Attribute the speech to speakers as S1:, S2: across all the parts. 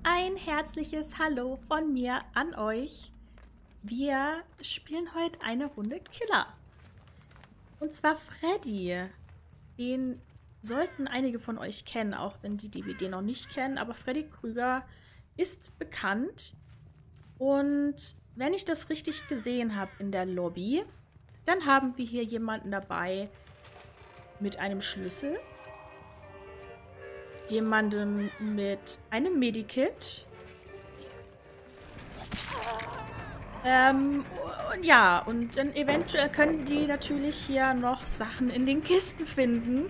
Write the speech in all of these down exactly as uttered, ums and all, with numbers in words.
S1: ein herzliches Hallo von mir an euch. Wir spielen heute eine Runde Killer. Und zwar Freddy. Den sollten einige von euch kennen, auch wenn die D V D noch nicht kennen. Aber Freddy Krüger ist bekannt. Und wenn ich das richtig gesehen habe in der Lobby, dann haben wir hier jemanden dabei mit einem Schlüssel. Jemanden mit einem Medikit. Ähm, und ja, und dann eventuell können die natürlich hier noch Sachen in den Kisten finden.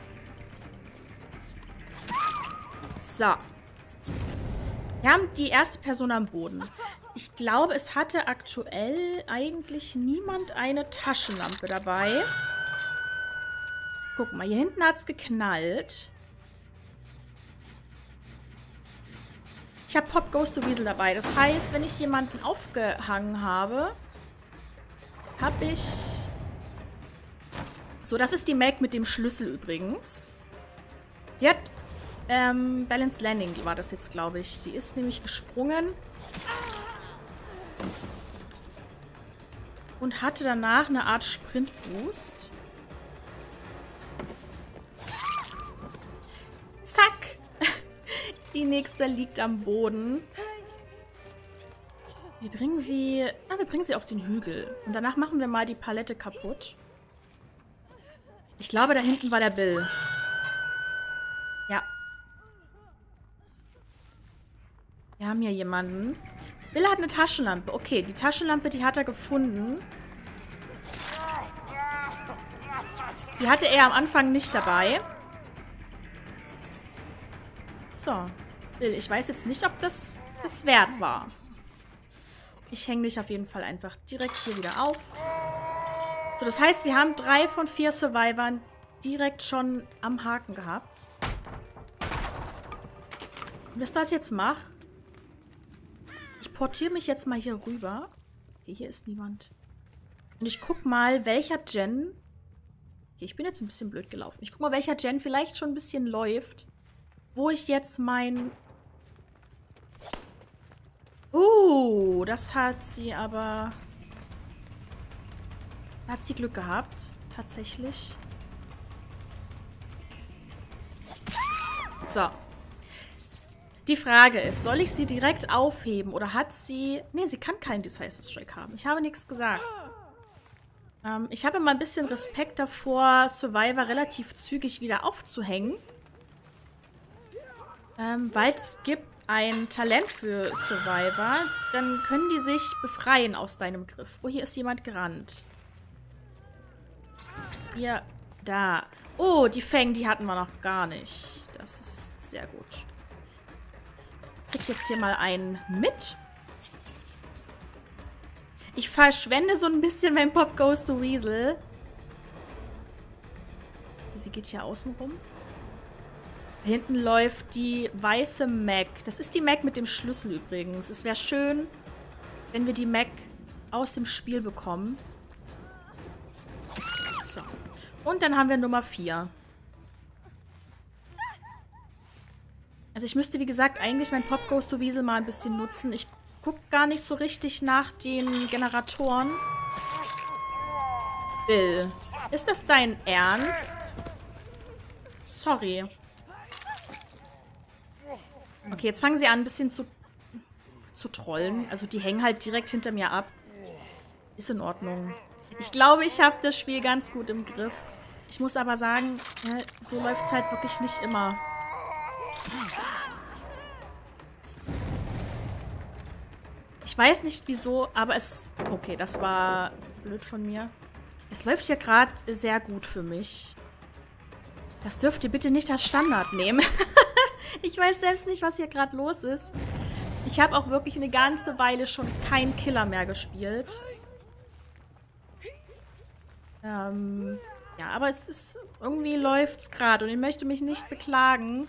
S1: So. Wir haben die erste Person am Boden. Ich glaube, es hatte aktuell eigentlich niemand eine Taschenlampe dabei. Guck mal, hier hinten hat es geknallt. Ich habe Pop Goes to Weasel dabei. Das heißt, wenn ich jemanden aufgehangen habe, habe ich... So, das ist die Meg mit dem Schlüssel übrigens. Die hat ähm, Balanced Landing, war das jetzt, glaube ich. Sie ist nämlich gesprungen und hatte danach eine Art Sprintboost. Zack! Die nächste liegt am Boden. Wir bringen sie... Ah, wir bringen sie auf den Hügel. Und danach machen wir mal die Palette kaputt. Ich glaube, da hinten war der Bill. Ja. Wir haben hier jemanden. Bill hat eine Taschenlampe. Okay, die Taschenlampe, die hat er gefunden. Die hatte er am Anfang nicht dabei. So, Bill, ich weiß jetzt nicht, ob das das wert war. Ich hänge dich auf jeden Fall einfach direkt hier wieder auf. So, das heißt, wir haben drei von vier Survivern direkt schon am Haken gehabt. Und was ich das jetzt mache, ich portiere mich jetzt mal hier rüber. Okay, hier ist niemand. Und ich guck mal, welcher Gen... Okay, ich bin jetzt ein bisschen blöd gelaufen. Ich guck mal, welcher Gen vielleicht schon ein bisschen läuft. Wo ich jetzt mein... Uh, das hat sie aber... Da hat sie Glück gehabt. Tatsächlich. So. Die Frage ist, soll ich sie direkt aufheben oder hat sie... Nee, sie kann keinen Decisive Strike haben. Ich habe nichts gesagt. Ähm, ich habe immer ein bisschen Respekt davor, Survivor relativ zügig wieder aufzuhängen. Ähm, weil es gibt ein Talent für Survivor, dann können die sich befreien aus deinem Griff. Oh, hier ist jemand gerannt. Hier, da. Oh, die Fang, die hatten wir noch gar nicht. Das ist sehr gut. Ich krieg jetzt hier mal einen mit. Ich verschwende so ein bisschen mein Pop Goes to Weasel. Sie geht hier außen rum. Da hinten läuft die weiße Meg. Das ist die Meg mit dem Schlüssel übrigens. Es wäre schön, wenn wir die Meg aus dem Spiel bekommen. So. Und dann haben wir Nummer vier. Also ich müsste, wie gesagt, eigentlich mein Pop Goes to Weasel mal ein bisschen nutzen. Ich gucke gar nicht so richtig nach den Generatoren. Bill, ist das dein Ernst? Sorry. Okay, jetzt fangen sie an, ein bisschen zu, zu trollen. Also die hängen halt direkt hinter mir ab. Ist in Ordnung. Ich glaube, ich habe das Spiel ganz gut im Griff. Ich muss aber sagen, ja, so läuft es halt wirklich nicht immer. Ich weiß nicht wieso, aber es... Okay, das war blöd von mir. Es läuft hier gerade sehr gut für mich. Das dürft ihr bitte nicht als Standard nehmen. Ich weiß selbst nicht, was hier gerade los ist. Ich habe auch wirklich eine ganze Weile schon keinen Killer mehr gespielt. Ähm, ja, aber es ist... Irgendwie läuft's gerade und ich möchte mich nicht beklagen.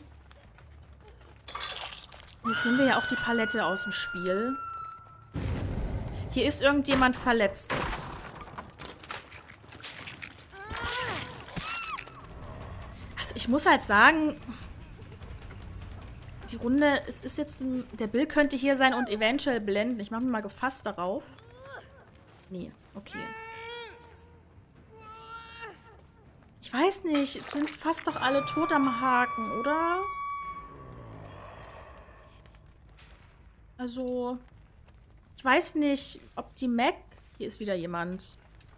S1: Jetzt nehmen wir ja auch die Palette aus dem Spiel. Hier ist irgendjemand Verletztes. Also ich muss halt sagen... die Runde, es ist jetzt, der Bill könnte hier sein und eventuell blenden. Ich mache mir mal gefasst darauf. Nee, okay. Ich weiß nicht, es sind fast doch alle tot am Haken, oder? Also, ich weiß nicht, ob die Mac... Hier ist wieder jemand.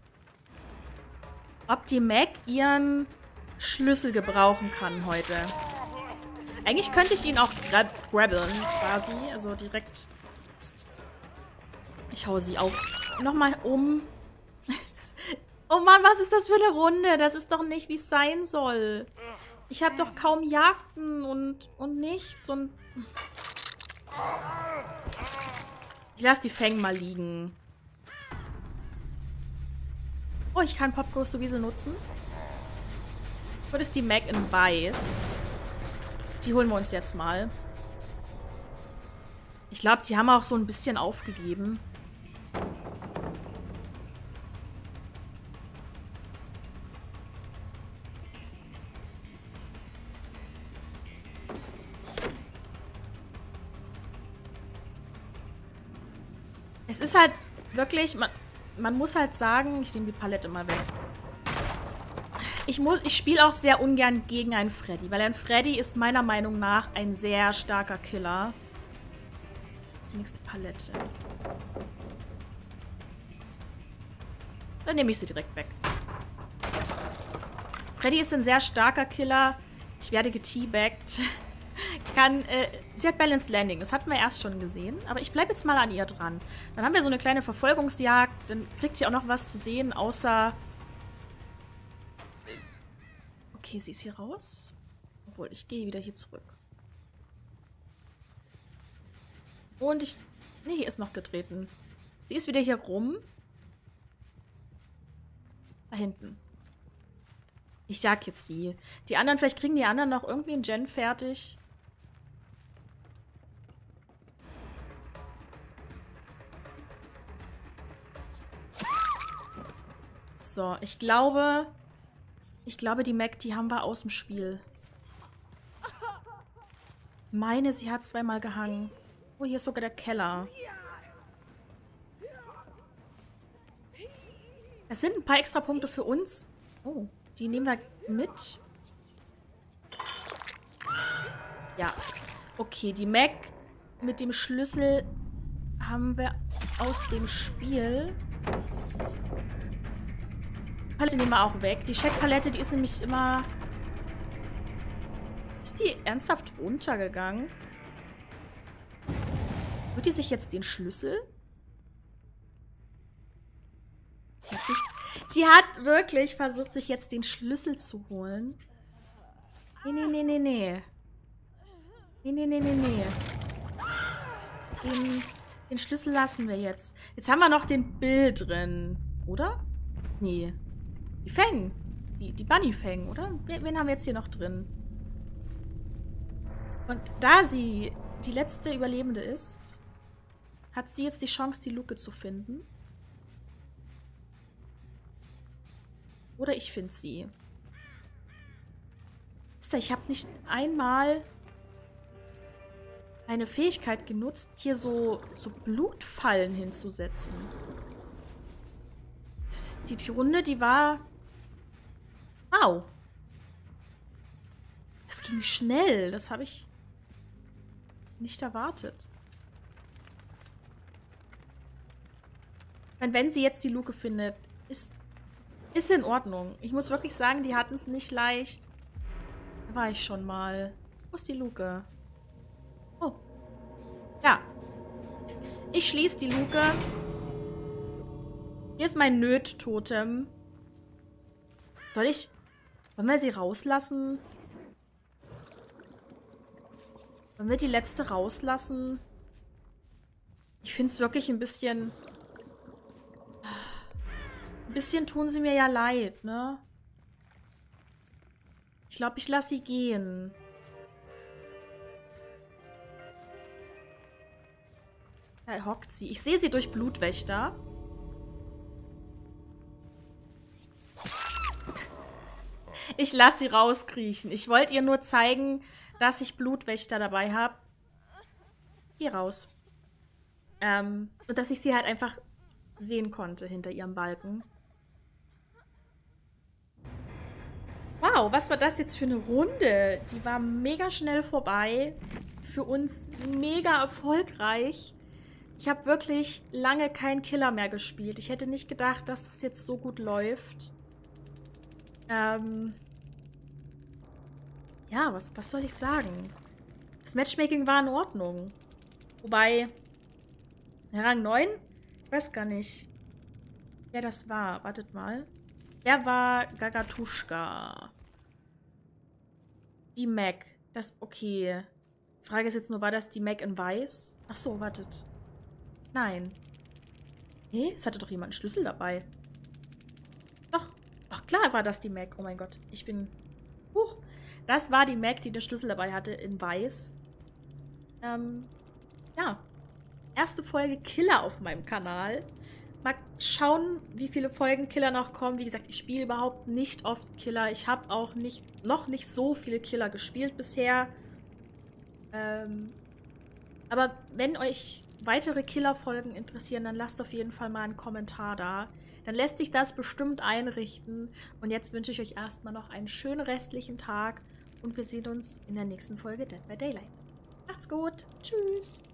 S1: Ob die Mac ihren Schlüssel gebrauchen kann heute. Eigentlich könnte ich ihn auch grab grabbeln, quasi. Also direkt... Ich hau sie auch nochmal um. Oh Mann, was ist das für eine Runde? Das ist doch nicht, wie es sein soll. Ich habe doch kaum Jagden und, und nichts und... Ich lasse die Fang mal liegen. Oh, ich kann Pop Goes to Weasel nutzen. Wo ist die Mac in Weiß? Die holen wir uns jetzt mal. Ich glaube, die haben auch so ein bisschen aufgegeben. Es ist halt wirklich, man, man muss halt sagen, ich nehme die Palette mal weg. Ich, ich spiele auch sehr ungern gegen einen Freddy, weil ein Freddy ist meiner Meinung nach ein sehr starker Killer. Das ist die nächste Palette. Dann nehme ich sie direkt weg. Freddy ist ein sehr starker Killer. Ich werde geteabaggt. Kann, äh, sie hat Balanced Landing. Das hatten wir erst schon gesehen. Aber ich bleibe jetzt mal an ihr dran. Dann haben wir so eine kleine Verfolgungsjagd. Dann kriegt sie auch noch was zu sehen, außer... Okay, sie ist hier raus. Obwohl, ich gehe wieder hier zurück. Und ich... Ne, hier ist noch getreten. Sie ist wieder hier rum. Da hinten. Ich jag jetzt sie. Die anderen, vielleicht kriegen die anderen noch irgendwie einen Gen fertig. So, ich glaube... Ich glaube, die Mac, die haben wir aus dem Spiel. Meine, sie hat zweimal gehangen. Oh, hier ist sogar der Keller. Es sind ein paar extra Punkte für uns. Oh, die nehmen wir mit. Ja. Okay, die Mac mit dem Schlüssel haben wir aus dem Spiel. Palette nehmen wir auch weg. Die Checkpalette, die ist nämlich immer... Ist die ernsthaft runtergegangen? Wird die sich jetzt den Schlüssel? Die hat, sich, die hat wirklich versucht, sich jetzt den Schlüssel zu holen. Nee, nee, nee, nee, nee. Nee, nee, nee, nee, nee. Den, den Schlüssel lassen wir jetzt. Jetzt haben wir noch den Bill drin. Oder? Nee. Die Fang. Die, die Bunny Fang, oder? Wen haben wir jetzt hier noch drin? Und da sie die letzte Überlebende ist, hat sie jetzt die Chance, die Luke zu finden. Oder ich finde sie. Ich habe nicht einmal eine Fähigkeit genutzt, hier so, so Blutfallen hinzusetzen. Das, die, die Runde, die war... Wow. Das ging schnell. Das habe ich nicht erwartet. Und wenn sie jetzt die Luke findet, ist, ist in Ordnung. Ich muss wirklich sagen, die hatten es nicht leicht. Da war ich schon mal. Wo ist die Luke? Oh. Ja. Ich schließe die Luke. Hier ist mein Nöt-Totem. Soll ich... Wollen wir sie rauslassen? Wollen wir die letzte rauslassen? Ich finde es wirklich ein bisschen... Ein bisschen tun sie mir ja leid, ne? Ich glaube, ich lasse sie gehen. Da hockt sie. Ich sehe sie durch Blutwächter. Ich lasse sie rauskriechen. Ich wollte ihr nur zeigen, dass ich Blutwächter dabei habe. geh raus. Ähm, und dass ich sie halt einfach sehen konnte hinter ihrem Balken. Wow, was war das jetzt für eine Runde? Die war mega schnell vorbei. Für uns mega erfolgreich. Ich habe wirklich lange keinen Killer mehr gespielt. Ich hätte nicht gedacht, dass das jetzt so gut läuft. Ähm ja, was, was soll ich sagen? Das Matchmaking war in Ordnung. Wobei, Rang neun? Ich weiß gar nicht, wer das war. Wartet mal. Der war Gagatuschka. Die Mac. Das, okay. Die Frage ist jetzt nur, war das die Mac in weiß? Ach so, wartet. Nein. Nee, es hatte doch jemand einen Schlüssel dabei. Doch. Ach klar war das die Mac. Oh mein Gott. Ich bin... Huch. Das war die Mac, die den Schlüssel dabei hatte in weiß. Ähm, ja. Erste Folge Killer auf meinem Kanal. Mal schauen, wie viele Folgen Killer noch kommen. Wie gesagt, ich spiele überhaupt nicht oft Killer. Ich habe auch nicht, noch nicht so viele Killer gespielt bisher. Ähm, aber wenn euch weitere Killer-Folgen interessieren, dann lasst auf jeden Fall mal einen Kommentar da. Dann lässt sich das bestimmt einrichten. Und jetzt wünsche ich euch erstmal noch einen schönen restlichen Tag. Und wir sehen uns in der nächsten Folge Dead by Daylight. Macht's gut. Tschüss.